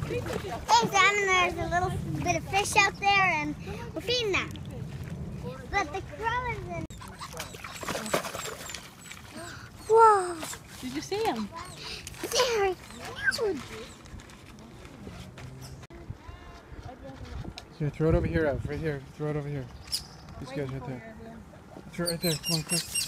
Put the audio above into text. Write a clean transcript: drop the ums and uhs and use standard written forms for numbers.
Hey, Simon, there's a little bit of fish out there, and we're feeding them. But the crow is in. Whoa! Did you see him? There, huge. Here, throw it over here, Ev. Right here. Throw it over here. These guys right there. Throw it right there. Come on, quick.